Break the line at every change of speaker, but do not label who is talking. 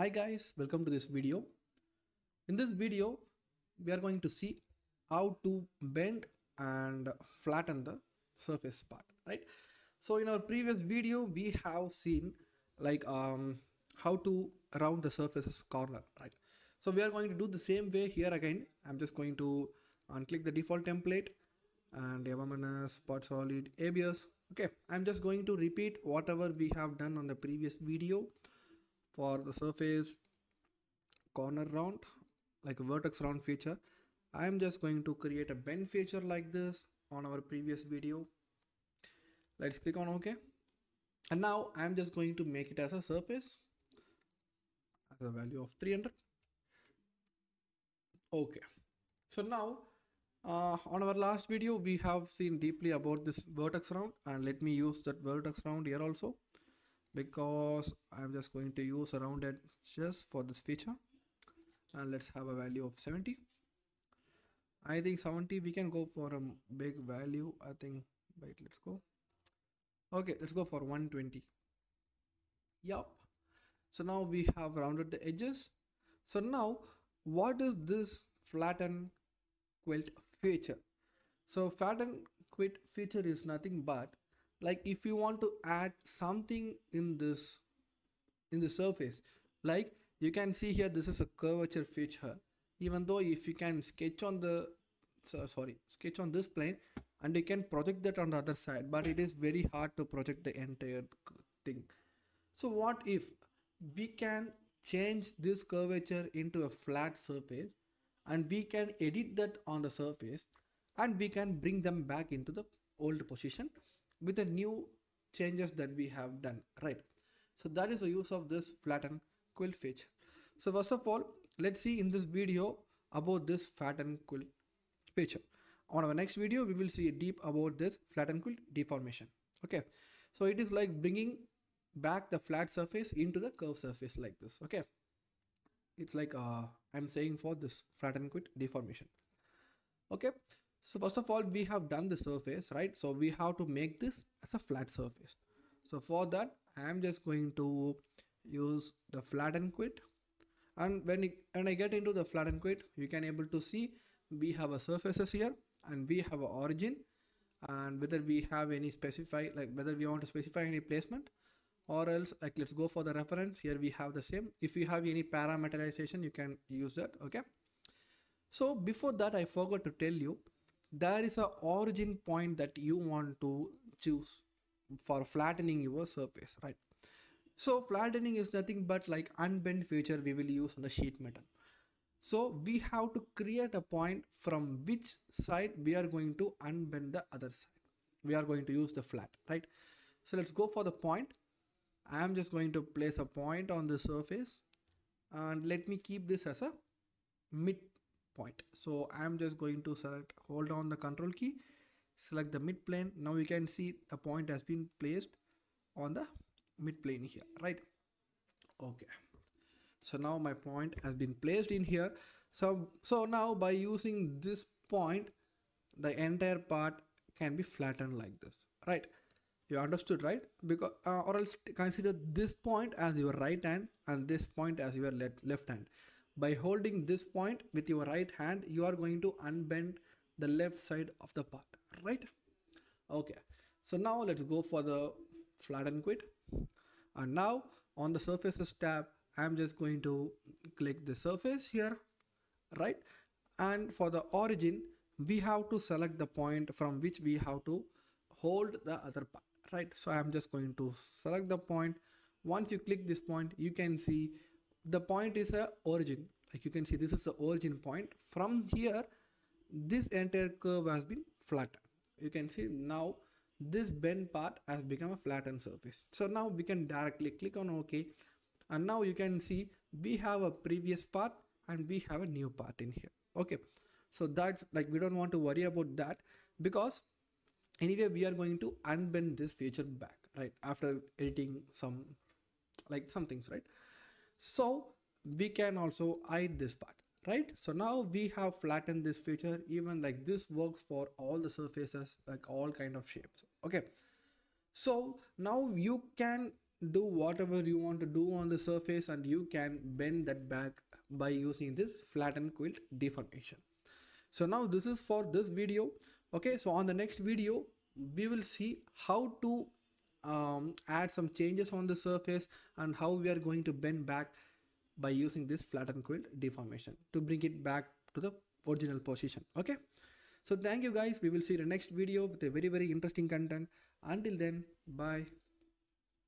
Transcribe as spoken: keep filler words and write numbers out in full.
Hi guys, welcome to this video. In this video, we are going to see how to bend and flatten the surface part, right? So in our previous video, we have seen like um how to round the surface's corner, right? So we are going to do the same way here again. I'm just going to unclick the default template and M M N S, spot solid, A B S. Okay, I'm just going to repeat whatever we have done on the previous video for the surface corner round, like a vertex round feature. I'm just going to create a bend feature like this on our previous video. Let's click on OK. And now I'm just going to make it as a surface as a value of three hundred. Okay. So now uh, on our last video, we have seen deeply about this vertex round, and let me use that vertex round here also, because I'm just going to use a rounded just for this feature. And let's have a value of seventy. I think seventy, we can go for a big value. I think, wait, let's go. Okay, let's go for one twenty. Yup. So now we have rounded the edges. So now what is this flatten quilt feature? So flatten quilt feature is nothing but like if you want to add something in this in the surface, like you can see here, this is a curvature feature. Even though if you can sketch on the so, sorry sketch on this plane and you can project that on the other side, but it is very hard to project the entire thing. So what if we can change this curvature into a flat surface, and we can edit that on the surface, and we can bring them back into the old position with the new changes that we have done, right? So that is the use of this flatten quilt feature. So first of all, let's see in this video about this flatten quilt feature. On our next video, we will see deep about this flatten quilt deformation. Okay, so it is like bringing back the flat surface into the curved surface like this. Okay, it's like uh, I'm saying for this flatten quilt deformation. Okay, so first of all, we have done the surface, right? So we have to make this as a flat surface. So for that, I am just going to use the flatten quilt, and when it, when I get into the flatten quilt, you can able to see we have a surfaces here, and we have a origin, and whether we have any specify like whether we want to specify any placement, or else like let's go for the reference. Here we have the same. If you have any parameterization, you can use that. Okay, so before that, I forgot to tell you, there is a origin point that you want to choose for flattening your surface, right? So flattening is nothing but like unbend feature we will use on the sheet metal. So we have to create a point from which side we are going to unbend the other side. We are going to use the flat, right? So let's go for the point. I am just going to place a point on the surface, and let me keep this as a mid point. So I am just going to select, hold on the control key, select the mid plane. Now you can see a point has been placed on the mid plane here, right? Okay, so now my point has been placed in here. So so now by using this point, the entire part can be flattened like this, right? You understood, right? Because uh, or else consider this point as your right hand and this point as your left left hand. By holding this point with your right hand, you are going to unbend the left side of the part, right? Okay, so now let's go for the flatten quilt. And now on the surfaces tab, I'm just going to click the surface here, right? And for the origin, we have to select the point from which we have to hold the other part, right? So I'm just going to select the point. Once you click this point, you can see the point is a origin. Like you can see, this is the origin point. From here, this entire curve has been flattened. You can see now this bend part has become a flattened surface. So now we can directly click on OK, and now you can see we have a previous part and we have a new part in here. Okay, so that's like we don't want to worry about that, because anyway we are going to unbend this feature back, right, after editing some like some things, right? So we can also hide this part, right? So now we have flattened this feature. Even like this works for all the surfaces, like all kind of shapes. Okay, so now you can do whatever you want to do on the surface, and you can bend that back by using this flatten quilt deformation. So now this is for this video. Okay, so on the next video we will see how to um, add some changes on the surface and how we are going to bend back by using this flatten quilt deformation to bring it back to the original position. Okay, so thank you guys. We will see the next video with a very very interesting content. Until then, bye.